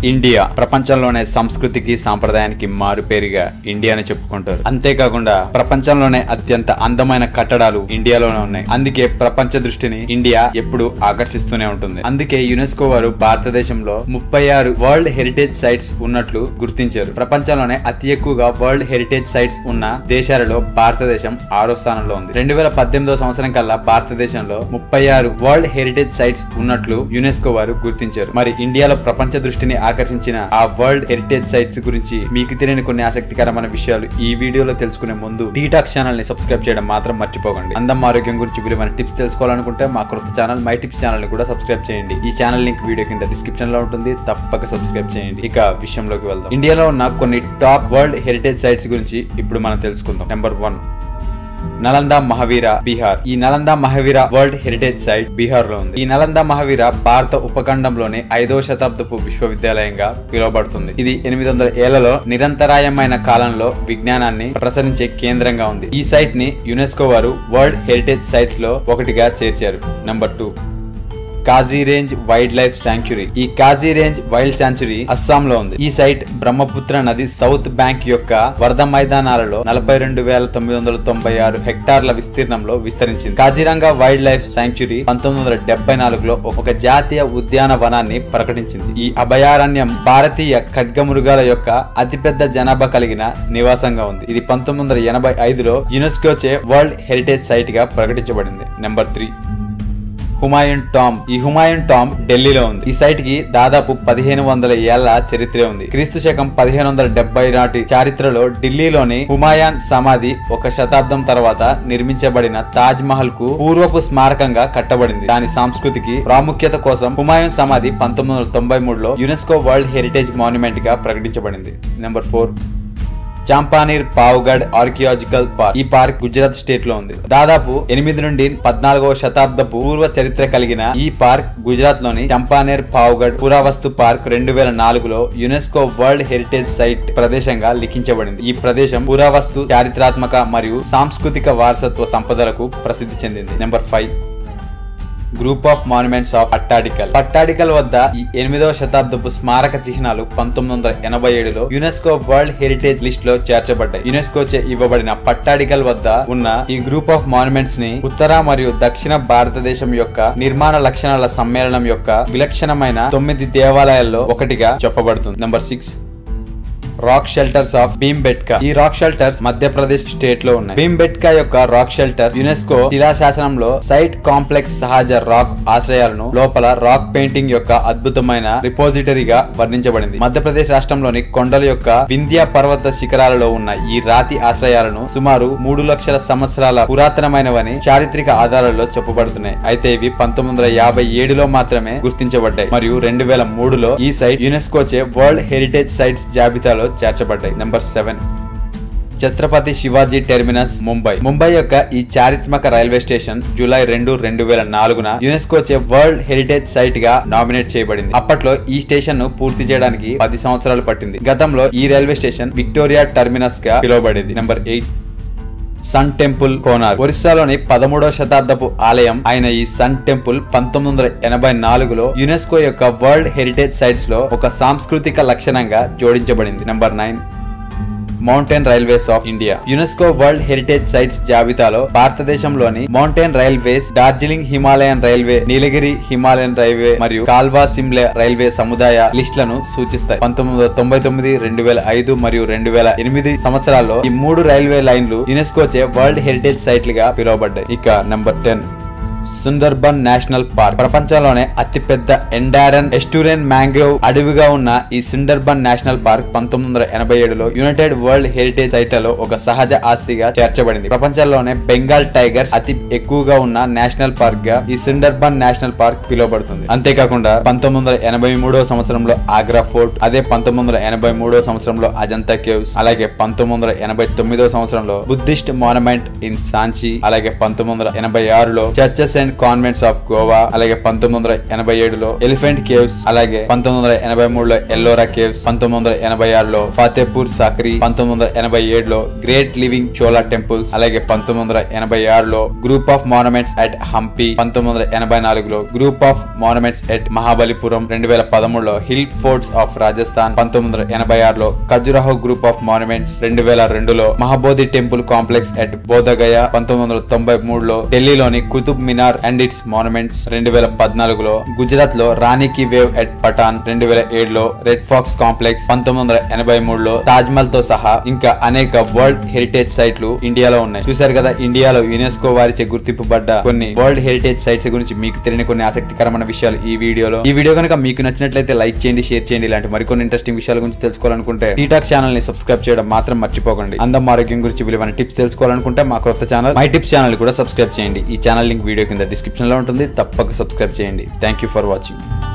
India ప్రపంచంలోనే సంస్కృతికి సాంప్రదాయానికి మారుపేరుగా ఇండియాని చెప్పుకుంటారు. అంతేకాకుండా ప్రపంచంలోనే అత్యంత అందమైన కట్టడాలు ఇండియాలోనే ఉన్నాయి. అందుకే ప్రపంచ దృష్టిని ఇండియా ఎప్పుడు ఆకర్షిస్తూనే ఉంటుంది. అందుకే యునెస్కో వారు భారతదేశంలో 36 వరల్డ్ హెరిటేజ్ సైట్స్ ఉన్నట్లు గుర్తించారు. ప్రపంచంలోనే అతి ఎక్కువగా వరల్డ్ హెరిటేజ్ సైట్స్ ఉన్న దేశాలలో భారతదేశం 6వ స్థానంలో ఉంది. 2018 సంవత్సరం కల్లా భారతదేశంలో 36 వరల్డ్ హెరిటేజ్ సైట్స్ ఉన్నట్లు యునెస్కో వారు గుర్తించారు. మరి ఇండియాలో ప్రపంచ దృష్టిని ఆకర్షించిన ఆ వరల్డ్ హెరిటేజ్ సైట్స్ గురించి మీకు తెలియని కొన్ని ఆసక్తికరమైన విషయాలు ఈ వీడియోలో తెలుసుకునే ముందు టీటాక్ ఛానల్ ని సబ్స్క్రైబ్ చేయడం మాత్రం మర్చిపోకండి. అందం ఆరోగ్యం గురించి విలువైన టిప్స్ తెలుసుకోవాలనుకుంటే మా కొత్త ఛానల్ మై టిప్స్ ఛానల్ ని కూడా సబ్స్క్రైబ్ చేయండి. ఈ ఛానల్ లింక్ వీడియో కింద డిస్క్రిప్షన్ లో ఉంటుంది, తప్పక సబ్స్క్రైబ్ చేయండి. ఇక విషయంలోకి వెళ్దాం. ఇండియాలో ఉన్న కొన్ని టాప్ వరల్డ్ హెరిటేజ్ సైట్స్ గురించి ఇప్పుడు మనం తెలుసుకుందాం. నెంబర్ 1, నలంద మహావీర, బీహార్. ఈ Nalanda Mahavira world heritage site Bihar లో ఉంది. ఈ నలంద మహావీర భారత ఉపఖండంలోని 5వ శతాబ్దపు విశ్వవిద్యాలయంగా పిలువబడుతుంది. ఇది 800 ఏళ్లలో నిరంతరాయమైన కాలంలో విజ్ఞానాన్ని ప్రసరించే కేంద్రంగా ఉంది. ఈ సైట్ ని యునెస్కో వారు వరల్డ్ హెరిటేజ్ సైట్స్ లో ఒకటిగా చేర్చారు. Number 2, Kaziranga wildlife sanctuary. ఈ Kaziranga wild sanctuary Assam లో ఉంది. ఈ సైట్ బ్రహ్మపుత్ర నది సౌత్ బ్యాంక్ యొక్క వరద మైదానాలలో 42,996 హెక్టార్ల విస్తీర్ణంలో విస్తరించింది. కాజీరంగా వైల్డ్ లైఫ్ శాంక్చురీ 1974లో ఒక జాతీయ ఉద్యానవనాన్ని ప్రకటించింది. ఈ అభయారణ్యం భారతీయ ఖడ్గమృగాల యొక్క అతిపెద్ద జనాభా కలిగిన నివాసంగా ఉంది. ఇది 1985లో యునెస్కో చే వరల్డ్ హెరిటేజ్ సైట్ గా ప్రకటించబడింది. Number 3, Humayun tomb. ఈ హుమాయూన్ టాంబ్ ఢిల్లీలో ఉంది. ఈ సైట్ కి దాదాపు 1500 ఏళ్ల చరిత్ర ఉంది. క్రీస్తు శకం 1570 నాటి చరిత్రలో ఢిల్లీలోని హుమాయూన్ సమాధి 1 శతాబ్దం తర్వాత నిర్మించబడిన తాజ్ మహల్ కు పూర్వపు స్మారకంగా కట్టబడింది. దాని సాంస్కృతికి ప్రాముఖ్యత కోసం హుమాయూన్ సమాధి 1993లో యునెస్కో వరల్డ్ హెరిటేజ్ మాన్యుమెంట్ గా ప్రకటించబడింది. Number 4, Champaner Pavagadh archaeological park. ఈ పార్క్ గుజరాత్ స్టేట్ లో ఉంది. దాదాపు 8 నుండి 14వ శతాబ్దపు పూర్వ చరిత్ర కలిగిన ఈ పార్క్ గుజరాత్ లోని చంపానేర్ పావ్గఢ్ పురావస్తు పార్క్ 2004లో యునెస్కో వరల్డ్ హెరిటేజ్ సైట్ ప్రదేశంగా లిఖించబడింది. ఈ ప్రదేశం పురావస్తు, చారిత్రాత్మక మరియు సాంస్కృతిక వారసత్వ సంపదలకు ప్రసిద్ధి చెందింది. Number 5, group of monuments of Pattadakal. Pattadakal వద్ద ఈ 8వ శతాబ్దపు స్మారక చిహ్నాలు 1987లో యునెస్కో వరల్డ్ హెరిటేజ్ లిస్ట్ లో చేర్చబడ్డాయి. యునెస్కో చే ఇవ్వబడిన పట్టాడికల్ వద్ద ఉన్న ఈ గ్రూప్ ఆఫ్ మాన్యుమెంట్స్ ని ఉత్తర మరియు దక్షిణ భారతదేశం యొక్క నిర్మాణ లక్షణాల సమ్మేళనం యొక్క విలక్షణమైన 9 దేవాలయాల్లో ఒకటిగా చెప్పబడుతుంది. Number 6, rock shelters of Bhimbetka. ఈ రాక్ షెల్టర్స్ మధ్యప్రదేశ్ స్టేట్ లో ఉన్నాయి. భీంబెట్కా యొక్క రాక్ షెల్టర్ యునెస్కో శిలాశాసనంలో సైట్ కాంప్లెక్స్ సహజ రాక్ ఆశ్రయాలను లోపల రాక్ పెయింటింగ్ యొక్క అద్భుతమైన రిపోజిటరీగా వర్ణించబడింది. మధ్యప్రదేశ్ రాష్ట్రంలోని కొండల యొక్క వింధ్య పర్వత శిఖరాలలో ఉన్న ఈ రాతి ఆశ్రయాలను సుమారు 3 లక్షల సంవత్సరాల పురాతనమైనవని చారిత్రక ఆధారాల్లో చెప్పబడుతున్నాయి. అయితే ఇవి 1957లో మాత్రమే గుర్తించబడ్డాయి మరియు 2003లో ఈ సైట్ యునెస్కో చే వరల్డ్ హెరిటేజ్ సైట్స్ జాబితాలో చేర్చబడ్డాయి. Number 7, Chhatrapati Shivaji terminus, Mumbai. ముంబై యొక్క ఈ చారిత్రక రైల్వే స్టేషన్ జూలై 2, 2004న యునెస్కో చే వరల్డ్ హెరిటేజ్ సైట్ గా నామినేట్ చేయబడింది. అప్పట్లో ఈ స్టేషన్ ను పూర్తి చేయడానికి 10 సంవత్సరాలు పట్టింది. గతంలో ఈ రైల్వే స్టేషన్ విక్టోరియా టెర్మినస్ గా పిలువబడేది. Number 8, sun temple, Konark. ఒరిస్సాలోని 13వ శతాబ్దపు ఆలయం అయిన ఈ సన్ టెంపుల్ 1984లో యునెస్కో యొక్క వరల్డ్ హెరిటేజ్ సైట్స్ లో ఒక సాంస్కృతిక లక్షణంగా జోడించబడింది. Number 9, mountain railways of India. UNESCO world heritage sites జాబితాలో భారతదేశంలోని mountain railways, Darjeeling Himalayan railway, Nilgiri Himalayan railway మరియు కాల్వా సిమ్లే రైల్వే సముదాయ లిస్టులను సూచిస్తాయి. 1999, 2005 మరియు 2008 సంవత్సరాల్లో ఈ 3 రైల్వే లైన్లు యునెస్కో చే వరల్డ్ హెరిటేజ్ సైట్లుగా పిలువబడ్డాయి. ఇక నెంబర్ 10, సుందర్బన్ నేషనల్ పార్క్. ప్రపంచంలోనే అతిపెద్ద ఎండారన్ ఎస్టూరెన్ మ్యాంగ్రోవ్ అడవిగా ఉన్న ఈ సుందర్బన్ నేషనల్ పార్క్ 1987లో యునైటెడ్ వరల్డ్ హెరిటేజ్ సైట్లలో ఒక సహజ ఆస్తిగా చేర్చబడింది. ప్రపంచంలోనే బెంగాల్ టైగర్స్ అతి ఎక్కువగా ఉన్న నేషనల్ పార్క్ గా ఈ సుందర్బన్ నేషనల్ పార్క్ పిలువబడుతుంది. అంతేకాకుండా 1983వ సంవత్సరంలో ఆగ్రా ఫోర్ట్, అదే 1983వ సంవత్సరంలో అజంతా కేవ్స్, అలాగే 1989వ సంవత్సరంలో బుద్ధిస్ట్ మాన్యుమెంట్ ఇన్ సాంచి, అలాగే 1986లో churches sisters and convents of Goa, అలాగే 1987లో ఎలిఫెంట్ కేవ్స్, అలాగే 1983లో ఎల్లోరా కేవ్స్, 1986లో ఫతేపూర్ సాక్రీ, 1987లో గ్రేట్ లివింగ్ చోలా టెంపుల్స్, అలాగే 1986లో group of monuments at Hampi, 1984లో group of monuments at Mahabalipuram, 2013లో హిల్ ఫోర్ట్స్ ఆఫ్ రాజస్థాన్, 1986లో ఖజురాహో గ్రూప్ ఆఫ్ మాన్యుమెంట్స్, 2002లో Mahabodhi temple complex at Bodhgaya, 1993లో ఢిల్లీలోని Qutub Minar and its monuments, 2014లో గుజరాత్ లో రాణి కి వేవ్ ఎట్ పఠాన్, 2007లో రెడ్ ఫాక్స్ కాంప్లెక్స్, 1983లో తాజ్ మహల్ తో సహా ఇంకా అనేక వరల్డ్ హెరిటేజ్ సైట్లు ఇండియాలో ఉన్నాయి. చూశారు కదా, ఇండియాలో యునెస్కో వారిచే గుర్తింపుబడ్డ కొన్ని వరల్డ్ హెరిటేజ్ సైట్స్ గురించి మీకు తెలియని కొన్ని ఆసక్తికరమైన విషయాలు ఈ వీడియోలో. ఈ వీడియో కనుక మీకు నచ్చినట్లయితే లైక్ చేయండి, షేర్ చేయండి. ఇలాంటి మరికొన్ని ఇంట్రెస్టింగ్ విషయాల గురించి తెలుసుకోవాలనుకుంటే టీటాక్ ఛానల్ ని సబ్స్క్రైబ్ చేయడం మాత్రం మర్చిపోకండి. అందం ఆరోగ్యం గురించి విలువైన టిప్స్ తెలుసుకోవాలనుకుంటే మా కొత్త ఛానల్ మై టిప్స్ ఛానల్ కూడా సబ్స్క్రైబ్ చేయండి. ఈ ఛానల్ లింక్ వీడియో కింద డిస్క్రిప్షన్ లో ఉంటుంది, తప్పక సబ్స్క్రైబ్ చేయండి. Thank you for watching.